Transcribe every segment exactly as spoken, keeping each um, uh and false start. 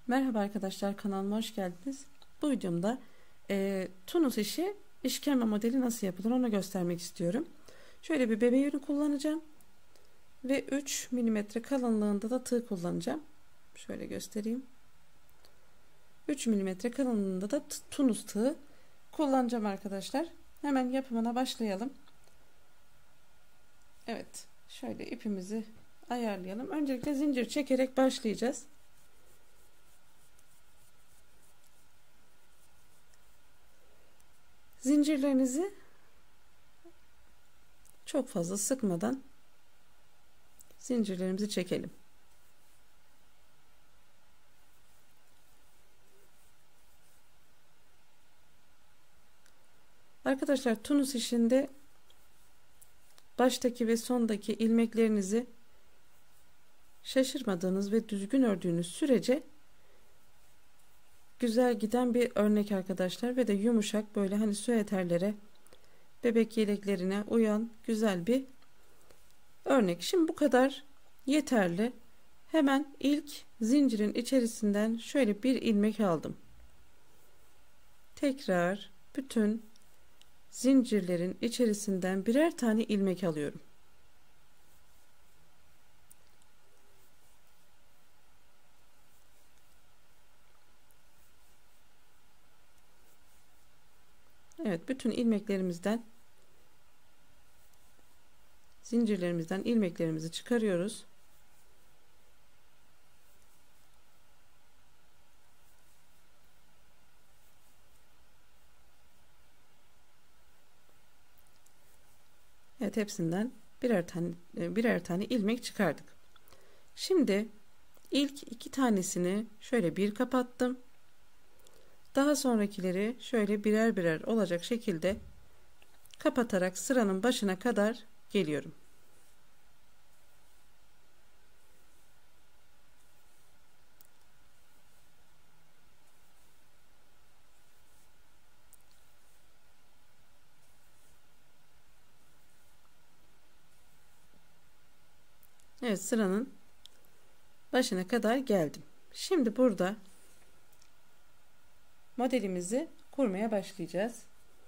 Merhaba arkadaşlar, kanalıma hoş geldiniz. Bu videomda e, Tunus işi işkembe modeli nasıl yapılır onu göstermek istiyorum. Şöyle bir bebe yünü kullanacağım ve üç milimetre kalınlığında da tığ kullanacağım. Şöyle göstereyim. üç milimetre kalınlığında da Tunus tığı kullanacağım arkadaşlar. Hemen yapımına başlayalım. Evet, şöyle ipimizi ayarlayalım. Öncelikle zincir çekerek başlayacağız. Zincirlerinizi çok fazla sıkmadan zincirlerimizi çekelim. Arkadaşlar, Tunus işinde baştaki ve sondaki ilmeklerinizi şaşırmadığınız ve düzgün ördüğünüz sürece güzel giden bir örnek arkadaşlar, ve de yumuşak, böyle hani süeterlere, bebek yeleklerine uyan güzel bir örnek. Şimdi bu kadar yeterli. Hemen ilk zincirin içerisinden şöyle bir ilmek aldım. Tekrar bütün zincirlerin içerisinden birer tane ilmek alıyorum. Evet, bütün ilmeklerimizden zincirlerimizden ilmeklerimizi çıkarıyoruz. Evet, hepsinden birer tane birer tane ilmek çıkardık. Şimdi ilk iki tanesini şöyle bir kapattım. Daha sonrakileri şöyle birer birer olacak şekilde kapatarak sıranın başına kadar geliyorum. Evet, sıranın başına kadar geldim. Şimdi burada modelimizi kurmaya başlayacağız.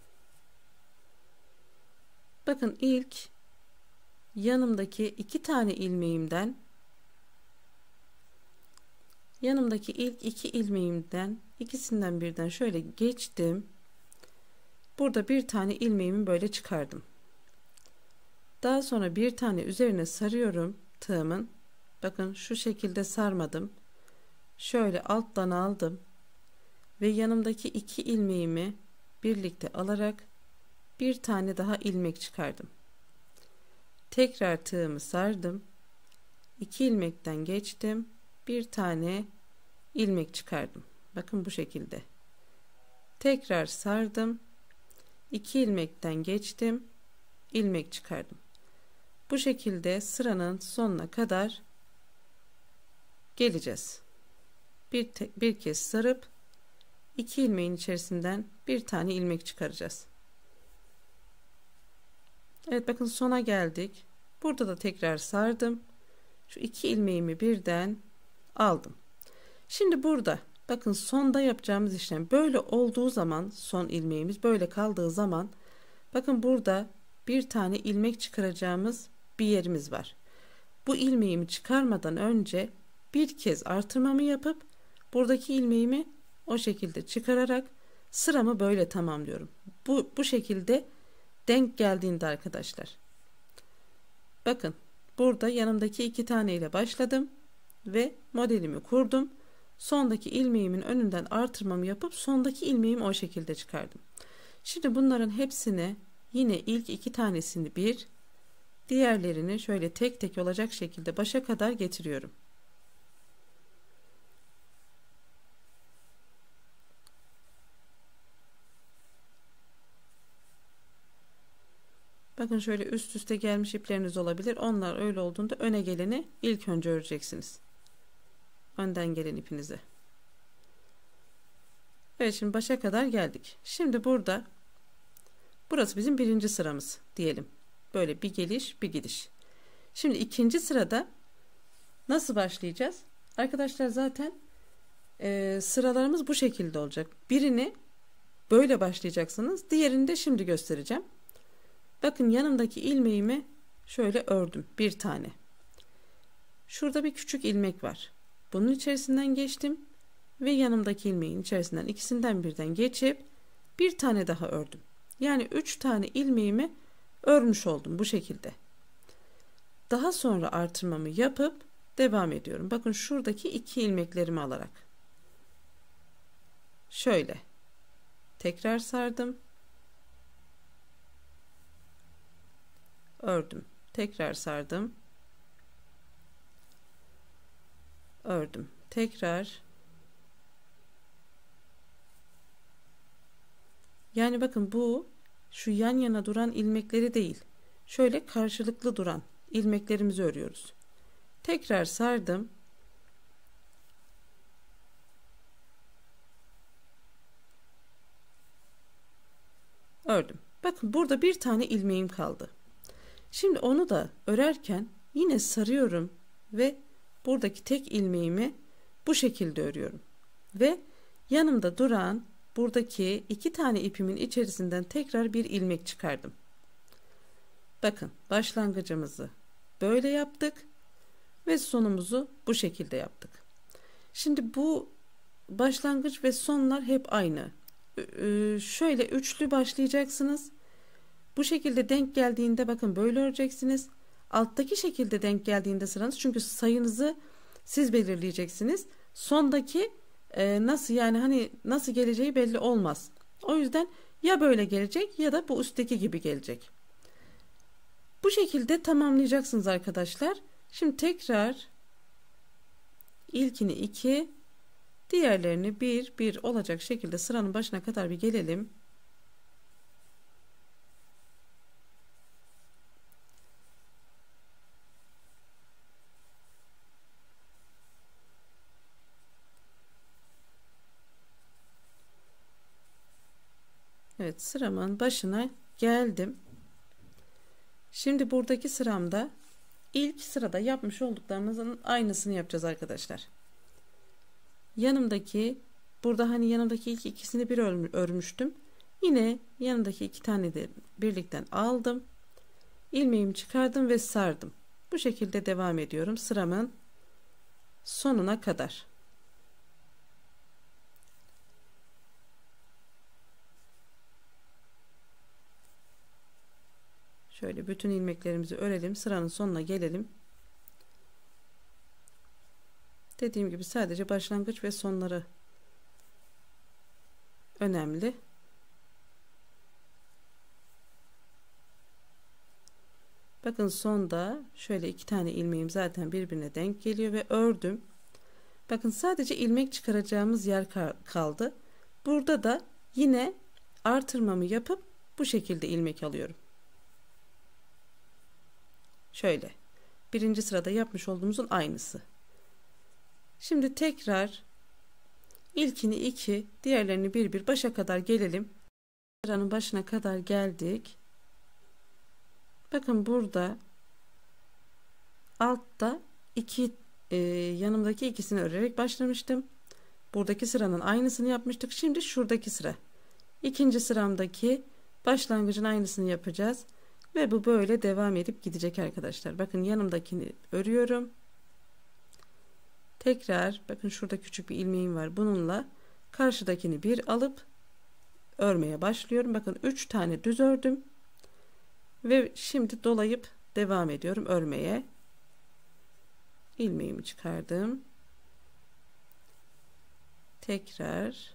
Bakın, ilk yanımdaki iki tane ilmeğimden yanımdaki ilk iki ilmeğimden ikisinden birden şöyle geçtim. Burada bir tane ilmeğimi böyle çıkardım. Daha sonra bir tane üzerine sarıyorum tığımın. Bakın, şu şekilde sarmadım. Şöyle alttan aldım ve yanımdaki iki ilmeğimi birlikte alarak bir tane daha ilmek çıkardım. Tekrar tığımı sardım. iki ilmekten geçtim. Bir tane ilmek çıkardım. Bakın, bu şekilde. Tekrar sardım. iki ilmekten geçtim. İlmek çıkardım. Bu şekilde sıranın sonuna kadar geleceğiz. Bir, bir kez sarıp iki ilmeğin içerisinden bir tane ilmek çıkaracağız. Evet, bakın, sona geldik. Burada da tekrar sardım. Şu iki ilmeğimi birden aldım. Şimdi burada bakın, sonda yapacağımız işlem böyle olduğu zaman, son ilmeğimiz böyle kaldığı zaman, bakın burada bir tane ilmek çıkaracağımız bir yerimiz var. Bu ilmeğimi çıkarmadan önce bir kez artırmamı yapıp buradaki ilmeğimi o şekilde çıkararak sıramı böyle tamamlıyorum. Bu, bu şekilde denk geldiğinde arkadaşlar, bakın, burada yanımdaki iki tane ile başladım ve modelimi kurdum. Sondaki ilmeğimin önünden artırmamı yapıp sondaki ilmeğimi o şekilde çıkardım. Şimdi bunların hepsini, yine ilk iki tanesini bir, diğerlerini şöyle tek tek olacak şekilde başa kadar getiriyorum. Bakın, şöyle üst üste gelmiş ipleriniz olabilir. Onlar öyle olduğunda öne geleni ilk önce öreceksiniz. Önden gelen ipinize. Evet, şimdi başa kadar geldik. Şimdi burada, burası bizim birinci sıramız diyelim. Böyle bir geliş bir gidiş. Şimdi ikinci sırada nasıl başlayacağız? Arkadaşlar, zaten e, sıralarımız bu şekilde olacak. Birini böyle başlayacaksınız. Diğerini de şimdi göstereceğim. Bakın yanımdaki ilmeğimi şöyle ördüm. Bir tane. Şurada bir küçük ilmek var. Bunun içerisinden geçtim. Ve yanımdaki ilmeğin içerisinden ikisinden birden geçip bir tane daha ördüm. Yani üç tane ilmeğimi örmüş oldum bu şekilde. Daha sonra artırmamı yapıp devam ediyorum. Bakın şuradaki iki ilmeklerimi alarak. Şöyle. Tekrar sardım. Ördüm. Tekrar sardım. Ördüm. Tekrar. Yani bakın bu şu yan yana duran ilmekleri değil. Şöyle karşılıklı duran ilmeklerimizi örüyoruz. Tekrar sardım. Ördüm. Bakın burada bir tane ilmeğim kaldı. Şimdi onu da örerken yine sarıyorum ve buradaki tek ilmeğimi bu şekilde örüyorum. Ve yanımda duran buradaki iki tane ipimin içerisinden tekrar bir ilmek çıkardım. Bakın başlangıcımızı böyle yaptık ve sonumuzu bu şekilde yaptık. Şimdi bu başlangıç ve sonlar hep aynı. Ee, şöyle üçlü başlayacaksınız. Bu şekilde denk geldiğinde bakın böyle öreceksiniz. Alttaki şekilde denk geldiğinde sıranız, çünkü sayınızı siz belirleyeceksiniz. Sondaki e, nasıl yani hani nasıl geleceği belli olmaz. O yüzden ya böyle gelecek ya da bu üstteki gibi gelecek. Bu şekilde tamamlayacaksınız arkadaşlar. Şimdi tekrar ilkini iki, diğerlerini bir bir olacak şekilde sıranın başına kadar bir gelelim. Evet, sıramın başına geldim. Şimdi buradaki sıramda ilk sırada yapmış olduklarımızın aynısını yapacağız arkadaşlar. Yanımdaki burada hani yanımdaki ilk ikisini bir örmüştüm. Yine yanımdaki iki tane de birlikten aldım. İlmeğimi çıkardım ve sardım. Bu şekilde devam ediyorum sıramın sonuna kadar. Şöyle bütün ilmeklerimizi örelim. Sıranın sonuna gelelim. Dediğim gibi sadece başlangıç ve sonları önemli. Bakın sonda şöyle iki tane ilmeğim zaten birbirine denk geliyor ve ördüm. Bakın sadece ilmek çıkaracağımız yer kaldı. Burada da yine artırmamı yapıp bu şekilde ilmek alıyorum. Şöyle. Birinci sırada yapmış olduğumuzun aynısı. Şimdi tekrar ilkini iki, diğerlerini bir bir başa kadar gelelim. Sıranın başına kadar geldik. Bakın burada altta iki e, yanımdaki ikisini örerek başlamıştım. Buradaki sıranın aynısını yapmıştık. Şimdi şuradaki sıra. İkinci sıramdaki başlangıcın aynısını yapacağız. Ve bu böyle devam edip gidecek arkadaşlar. Bakın yanımdakini örüyorum. Tekrar bakın şurada küçük bir ilmeğim var. Bununla karşıdakini bir alıp örmeye başlıyorum. Bakın üç tane düz ördüm. Ve şimdi dolayıp devam ediyorum örmeye. İlmeğimi çıkardım. Tekrar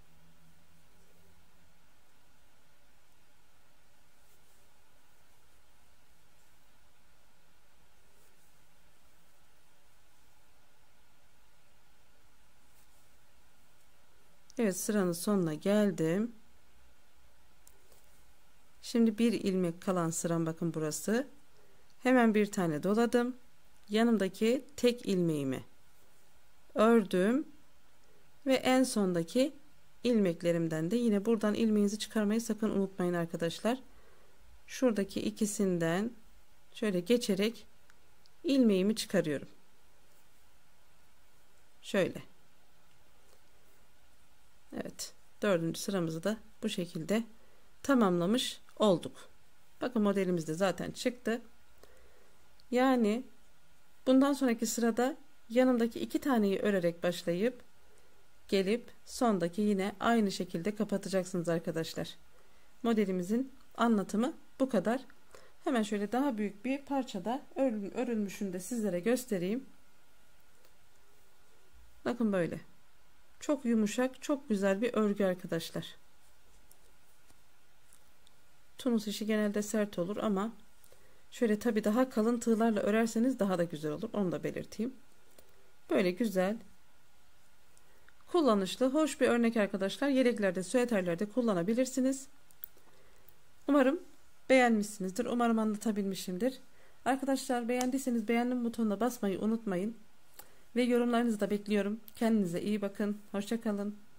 evet, sıranın sonuna geldim. Şimdi bir ilmek kalan sıram, bakın burası. Hemen bir tane doladım. Yanımdaki tek ilmeğimi ördüm ve en sondaki ilmeklerimden de yine buradan ilmeğinizi çıkarmayı sakın unutmayın arkadaşlar. Şuradaki ikisinden şöyle geçerek ilmeğimi çıkarıyorum. Şöyle. Dördüncü sıramızı da bu şekilde tamamlamış olduk. Bakın modelimiz de zaten çıktı. Yani bundan sonraki sırada yanındaki iki taneyi örerek başlayıp gelip sondaki yine aynı şekilde kapatacaksınız arkadaşlar. Modelimizin anlatımı bu kadar. Hemen şöyle daha büyük bir parçada örülmüşünü de sizlere göstereyim. Bakın böyle. Çok yumuşak, çok güzel bir örgü arkadaşlar. Tunus işi genelde sert olur ama şöyle tabi daha kalın tığlarla örerseniz daha da güzel olur. Onu da belirteyim. Böyle güzel, kullanışlı, hoş bir örnek arkadaşlar. Yeleklerde, süeterlerde kullanabilirsiniz. Umarım beğenmişsinizdir. Umarım anlatabilmişimdir. Arkadaşlar beğendiyseniz beğendim butonuna basmayı unutmayın. Ve yorumlarınızı da bekliyorum. Kendinize iyi bakın. Hoşça kalın.